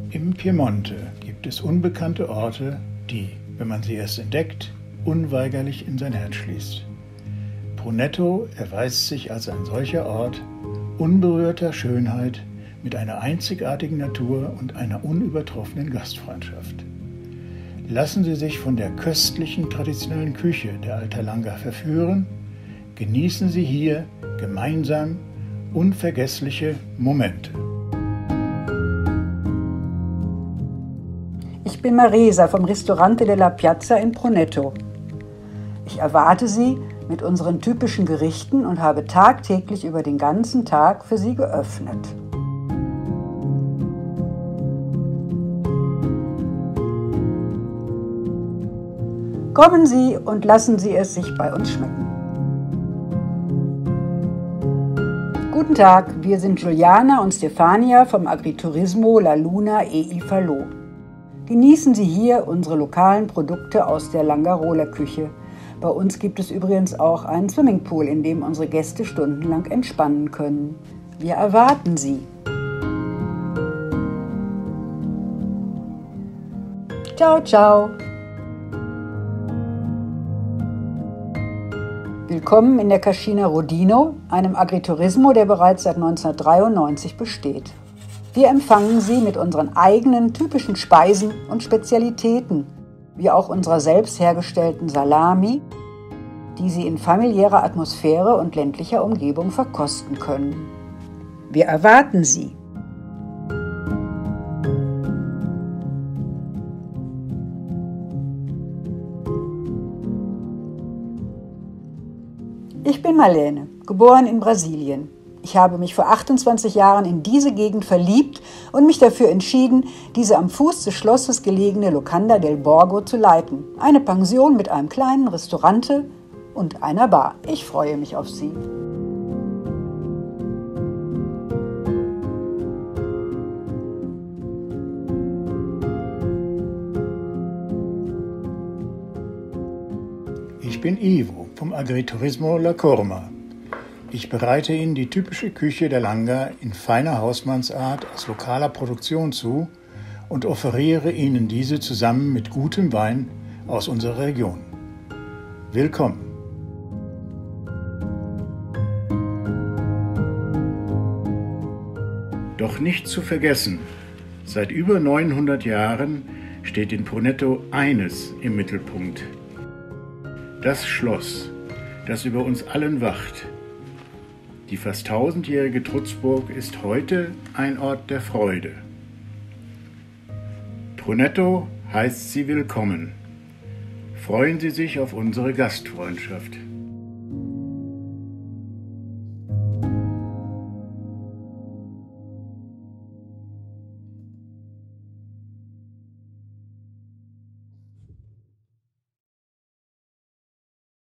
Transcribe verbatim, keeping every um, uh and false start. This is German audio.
Im Piemonte gibt es unbekannte Orte, die, wenn man sie erst entdeckt, unweigerlich in sein Herz schließt. Brunetto erweist sich als ein solcher Ort unberührter Schönheit mit einer einzigartigen Natur und einer unübertroffenen Gastfreundschaft. Lassen Sie sich von der köstlichen traditionellen Küche der Alta-Langa verführen, genießen Sie hier gemeinsam unvergessliche Momente. Ich bin Maresa vom Ristorante della Piazza in Brunetto. Ich erwarte Sie mit unseren typischen Gerichten und habe tagtäglich über den ganzen Tag für Sie geöffnet. Kommen Sie und lassen Sie es sich bei uns schmecken. Guten Tag, wir sind Giuliana und Stefania vom Agriturismo La Luna e i Falò. Genießen Sie hier unsere lokalen Produkte aus der Langarola-Küche. Bei uns gibt es übrigens auch einen Swimmingpool, in dem unsere Gäste stundenlang entspannen können. Wir erwarten Sie. Ciao, ciao. Willkommen in der Cascina Rodino, einem Agriturismo, der bereits seit neunzehnhundertdreiundneunzig besteht. Wir empfangen Sie mit unseren eigenen typischen Speisen und Spezialitäten, wie auch unserer selbst hergestellten Salami, die Sie in familiärer Atmosphäre und ländlicher Umgebung verkosten können. Wir erwarten Sie. Ich bin Marlene, geboren in Brasilien. Ich habe mich vor achtundzwanzig Jahren in diese Gegend verliebt und mich dafür entschieden, diese am Fuß des Schlosses gelegene Locanda del Borgo zu leiten. Eine Pension mit einem kleinen Restaurante und einer Bar. Ich freue mich auf Sie. Ich bin Ivo vom Agriturismo La Corma. Ich bereite Ihnen die typische Küche der Langa in feiner Hausmannsart aus lokaler Produktion zu und offeriere Ihnen diese zusammen mit gutem Wein aus unserer Region. Willkommen! Doch nicht zu vergessen, seit über neunhundert Jahren steht in Brunetto eines im Mittelpunkt: das Schloss, das über uns allen wacht. Die fast tausendjährige Trutzburg ist heute ein Ort der Freude. Brunetto heißt Sie willkommen. Freuen Sie sich auf unsere Gastfreundschaft.